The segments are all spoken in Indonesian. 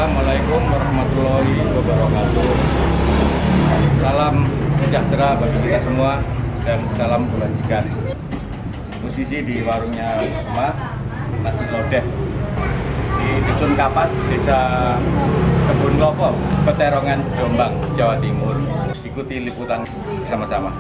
Assalamualaikum warahmatullahi wabarakatuh. Salam sejahtera bagi kita semua dan salam kebajikan. Posisi di warungnya Kusuma, nasi lodeh di Dusun Kapas, Desa Kebun Klopo, Peterongan, Jombang, Jawa Timur. Ikuti liputan bersama-sama.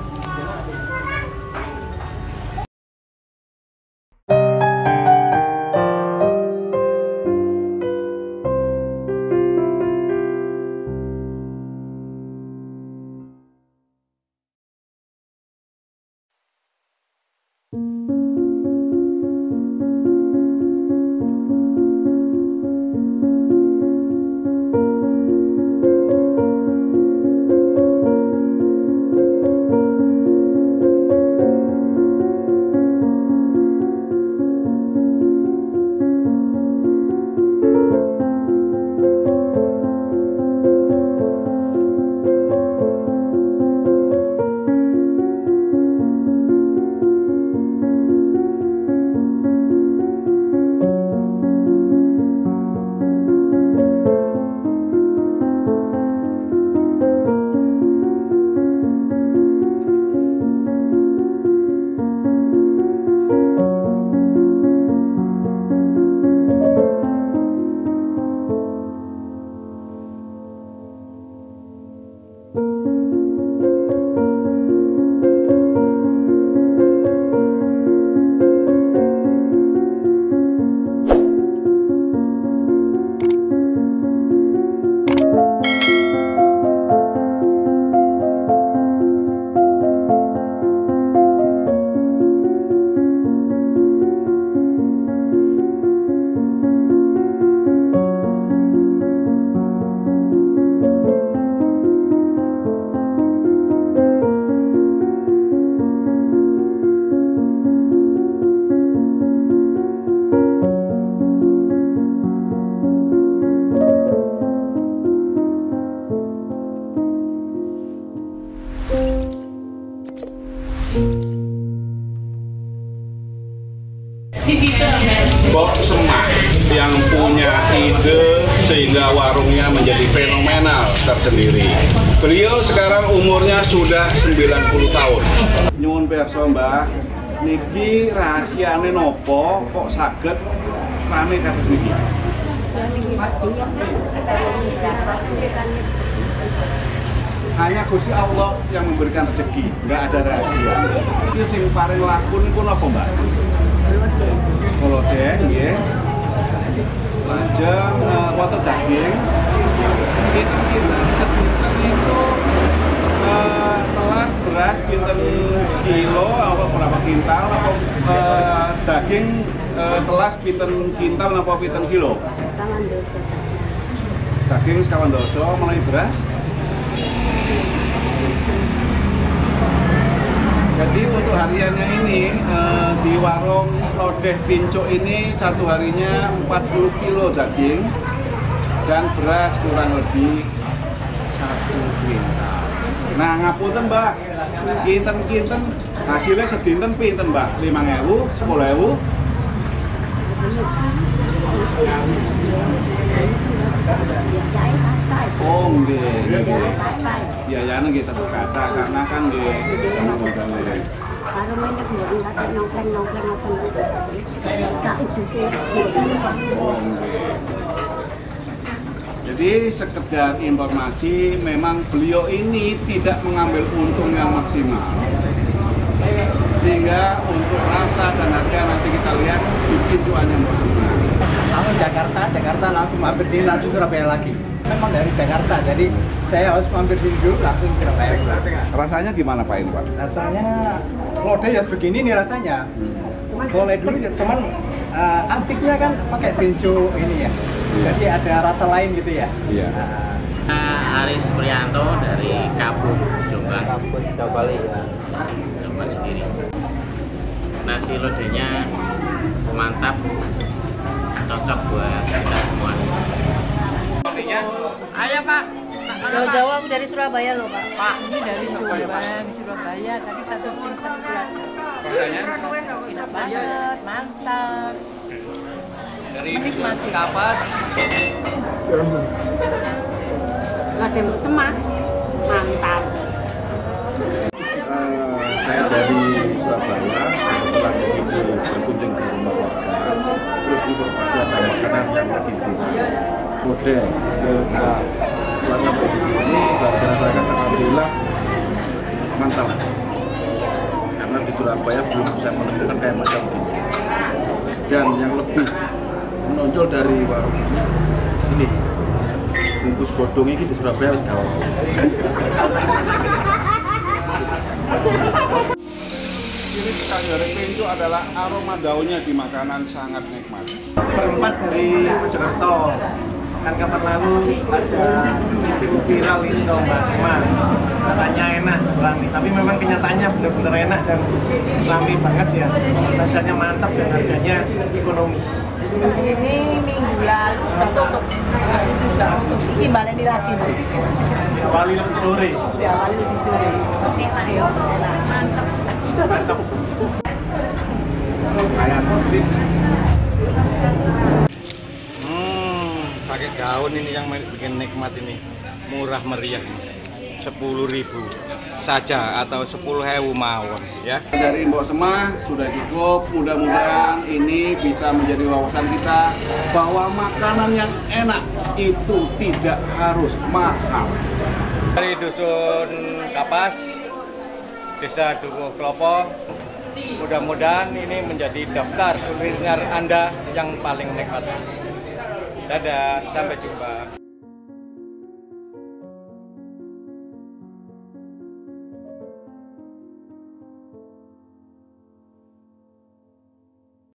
Mbok Semah yang punya ide sehingga warungnya menjadi fenomenal tersendiri. Beliau sekarang umurnya sudah 90 tahun. Nyuwun pirsa, Mbah, niki rahasiane nopo kok saged rame kados niki? Hanya Gusti Allah yang memberikan rezeki, nggak ada rahasia. Iki sing paling laku niku napa, Mbak? Lodeh, nggih. Lajeng wortel daging. Kita itu telas beras pinten kilo apa berapa kintal apa daging telas pinten kintal apa pinten kilo? Daging sekawan doso melalui beras. Jadi untuk hariannya ini di warung Lodeh Pincuk ini satu harinya 40 kilo daging dan beras kurang lebih 1 kuintal. Nah ngapunten Mbak, kinten hasilnya sedinten pinten Mbak? 5.000, 10.000? Oh nggih, biayane nggih satu kata karena kan nggih ana modalnya. Karo menek mboten kate nongkreng-nongkreng ngoten. Tak ujuke. Oh nggih. Jadi sekedar informasi, memang beliau ini tidak mengambil untung yang maksimal. Sehingga untuk rasa dan harga nanti kita lihat di pintuannya Mbok Semah. Kalau Jakarta langsung mampir sini langsung Surabaya lagi. Memang dari Jakarta, jadi saya harus mampir sini dulu langsung Surabaya. Rasanya gimana Pak ini Pak? Rasanya lodeh ya begini nih rasanya. Boleh dulu, cuman antiknya kan pakai benjo ini ya. Jadi ada rasa lain gitu ya. Iya. Aris Prianto dari Kapuk, Jombang. Kapuk, Bali ya. Jombang sendiri. Nasi lodehnya mantap, cocok buat kita semua. Ayo Pak. Jauh-jauh aku dari Surabaya loh Pak. Pak, ini dari Jombang, Surabaya. Tadi satu tim satu keluarga. Rasanya? Enak banget, mantap. Dari Dusun Kapas. Lodeh Mbok Semah. Mantap. Saya dari Surabaya, kebetulan di sini berkunjung ke rumah warga, terus informasi ada makanan yang lagi viral. Model setelah sampai di sini, saya rasakan alhamdulillah mantap. Karena di Surabaya belum saya menemukan kayak macam ini. Dan yang lebih menonjol dari warung ini, bungkus godong ini di Surabaya harus gaul. Ini pisang goreng pincu adalah aroma daunnya di makanan sangat nikmat. Berempat dari Mojokerto. Kan kapan lalu ada video viral ini dong Mbak Semah. Katanya enak, rame. Tapi memang kenyataannya benar-benar enak dan rame banget ya. Rasanya mantap dan harganya ekonomis. Di sini minggu lalu sudah tutup, sudah tutup. Ini balik lagi. Diawali lebih sore. Diawali lebih sore. Enak ya, enak. Mantap. Mantap. Saya sip. Pakai daun ini yang bikin nikmat ini. Murah meriah. 10.000 saja atau 10.000 mawon ya. Dari Mbok Semah sudah cukup. Mudah-mudahan ini bisa menjadi wawasan kita bahwa makanan yang enak itu tidak harus mahal. Dari Dusun Kapas, Desa Dukuh Klopo, mudah-mudahan ini menjadi daftar kuliner Anda yang paling nikmat. Dadah, sampai jumpa.